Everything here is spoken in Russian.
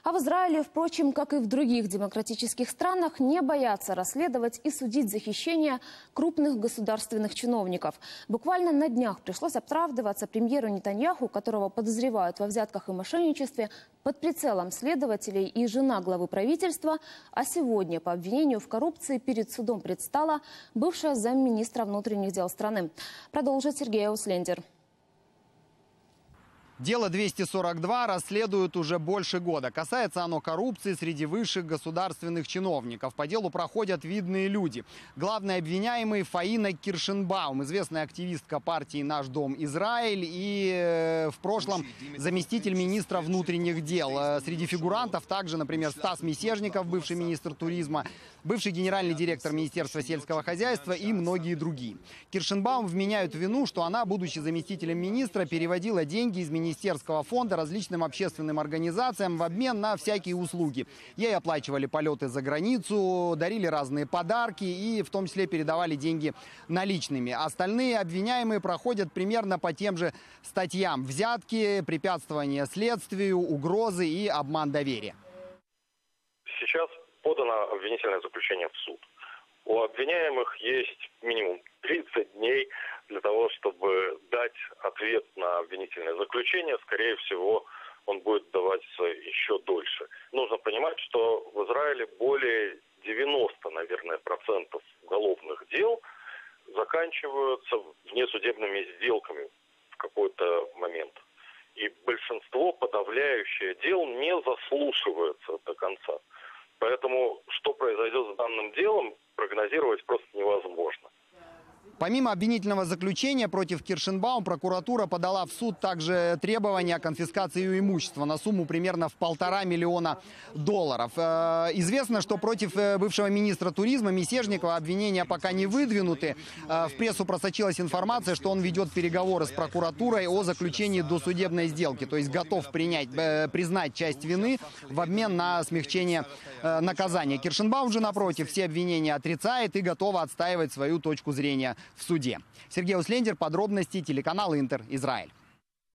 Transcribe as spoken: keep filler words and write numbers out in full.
А в Израиле, впрочем, как и в других демократических странах, не боятся расследовать и судить за хищение крупных государственных чиновников. Буквально на днях пришлось оправдываться премьеру Нетаньяху, которого подозревают во взятках и мошенничестве, под прицелом следователей и жена главы правительства. А сегодня по обвинению в коррупции перед судом предстала бывшая замминистра внутренних дел страны. Продолжит Сергей Ауслендер. Дело двести сорок два расследуют уже больше года. Касается оно коррупции среди высших государственных чиновников. По делу проходят видные люди. Главный обвиняемый Фаина Киршенбаум, известная активистка партии «Наш дом Израиль» и э, в прошлом заместитель министра внутренних дел. Среди фигурантов также, например, Стас Мисежников, бывший министр туризма, бывший генеральный директор Министерства сельского хозяйства и многие другие. Киршенбаум вменяют в вину, что она, будучи заместителем министра, переводила деньги из министерства Министерского фонда различным общественным организациям в обмен на всякие услуги. Ей оплачивали полеты за границу, дарили разные подарки и в том числе передавали деньги наличными. Остальные обвиняемые проходят примерно по тем же статьям: взятки, препятствование следствию, угрозы и обман доверия. Сейчас подано обвинительное заключение в суд. У обвиняемых есть минимум тридцать дней для того, чтобы дать ответ на обвинительное заключение. Скорее всего, он будет даваться еще дольше. Нужно понимать, что в Израиле более девяноста, наверное, процентов уголовных дел заканчиваются внесудебными сделками в какой-то момент. И большинство, подавляющее дел, не заслушивается до конца. Поэтому, что произойдет с данным делом, прогнозировать просто невозможно. Помимо обвинительного заключения против Киршенбаум, прокуратура подала в суд также требования о конфискации ее имущества на сумму примерно в полтора миллиона долларов. Известно, что против бывшего министра туризма Мисежникова обвинения пока не выдвинуты. В прессу просочилась информация, что он ведет переговоры с прокуратурой о заключении досудебной сделки, то есть готов принять, признать часть вины в обмен на смягчение наказания. Киршенбаум же, напротив, все обвинения отрицает и готова отстаивать свою точку зрения в суде. Сергей Ауслендер, подробности, телеканал Интер, Израиль.